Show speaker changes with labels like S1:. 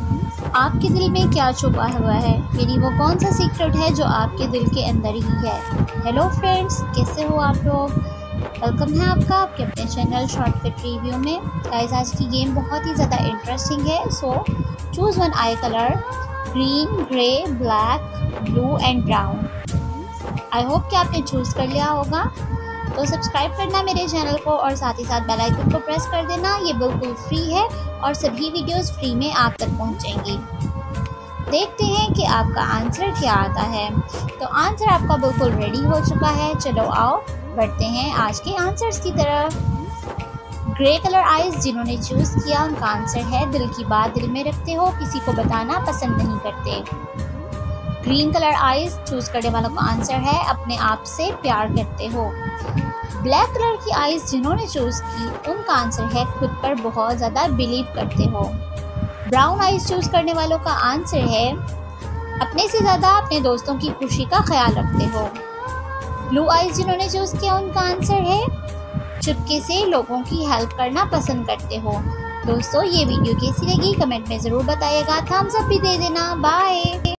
S1: आपके दिल में क्या छुपा हुआ है, यानी वो कौन सा सीक्रेट है जो आपके दिल के अंदर ही है। हेलो फ्रेंड्स, कैसे हो आप लोग। वेलकम है आपका आपके अपने चैनल शॉर्टकट रिव्यू में। गाइस, आज की गेम बहुत ही ज़्यादा इंटरेस्टिंग है। So choose one eye colour, green, grey, black, blue and brown. I hope कि आपने चूज़ कर लिया होगा। तो सब्सक्राइब करना मेरे चैनल को और साथ ही साथ बेल आइकन को प्रेस कर देना। ये बिल्कुल फ्री है और सभी वीडियोस फ्री में आप तक पहुंचेंगी। देखते हैं कि आपका आंसर क्या आता है। तो आंसर आपका बिल्कुल रेडी हो चुका है। चलो आओ बढ़ते हैं आज के आंसर्स की तरफ। ग्रे कलर आइज जिन्होंने चूज़ किया उनका आंसर है दिल की बात दिल में रखते हो, किसी को बताना पसंद नहीं करते। ग्रीन कलर आइज चूज करने वालों का आंसर है अपने आप से प्यार करते हो। ब्लैक कलर की आइज जिन्होंने चूज की उनका आंसर है खुद पर बहुत ज़्यादा बिलीव करते हो। ब्राउन आइज चूज करने वालों का आंसर है अपने से ज़्यादा अपने दोस्तों की खुशी का ख्याल रखते हो। ब्लू आइज जिन्होंने चूज किया उनका आंसर है चुपके से लोगों की हेल्प करना पसंद करते हो। दोस्तों, ये वीडियो कैसी लगी कमेंट में ज़रूर बताइएगा। थम्स अप भी दे देना। बाय।